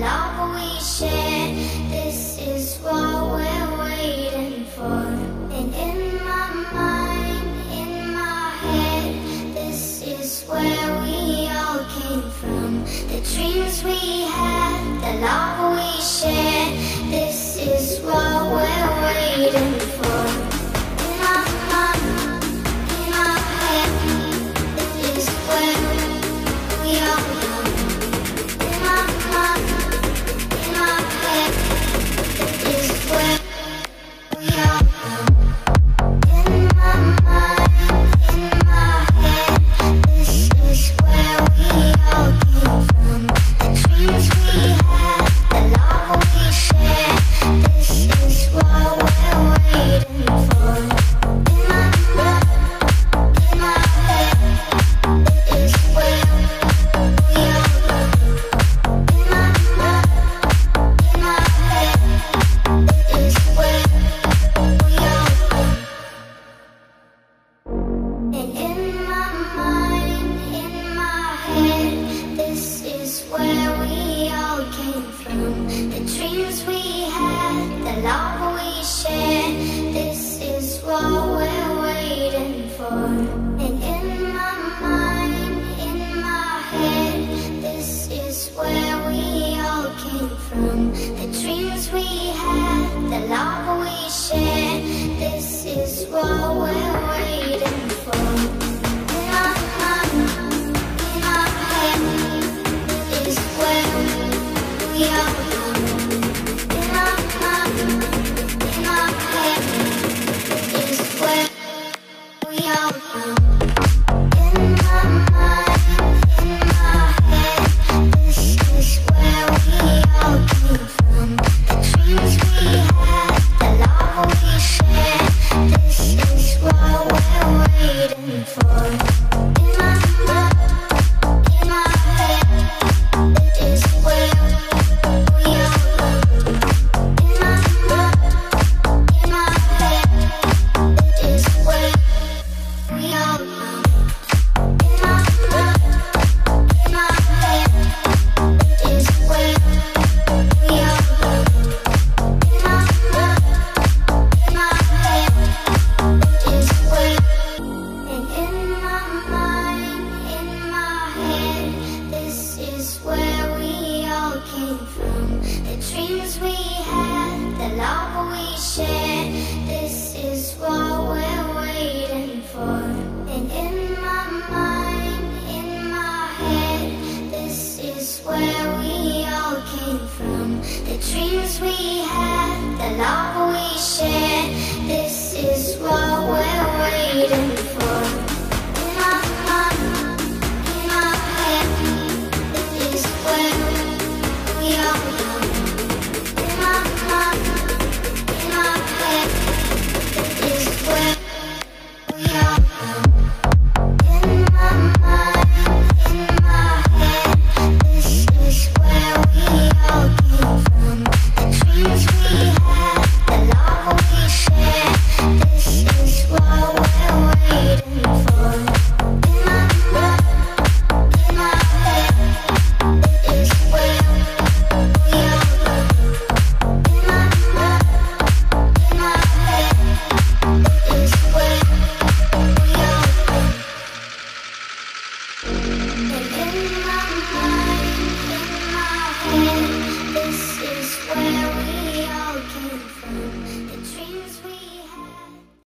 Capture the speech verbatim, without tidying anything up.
love we share. This is what we're waiting for. And in my mind, in my head, this is where we all came from. The dreams we had, the love we share. This is what we're waiting for. In my mind, in my head, this is where we all come. In my mind, in my head, this is where we all come. In my mind, in my head, this is where we all came from. The dreams we had, the love we share. This is what we're waiting for. In my mind, in my head, this is where we all come. In my mind, in my head, this is where we all come. And in my mind, in my head, this is where we all came from. The dreams we had, the love we share. This is what we're waiting for. And in my mind, in my head, this is where we all came from. The dreams we had, the love we share. This is what we're waiting for. In my mind, in my head, this is where we all come. In my mind, in my head, this is where we all come. In my mind, in my head, this is where we all came from. The dreams we had, the love we share. This is what we're waiting for. In my mind, in my head, this is where we all come. In my mind, in my head, this is where we all come. In my mind, in my head, this is where we all come. In my mind, in my head, this is where. And in my mind, in my head, this is where we all came from. The dreams we had, the love we share. This is what we're waiting for. And in my mind, in my head, this is where we all came from. The dreams we had, the love we share. This is what we're waiting for.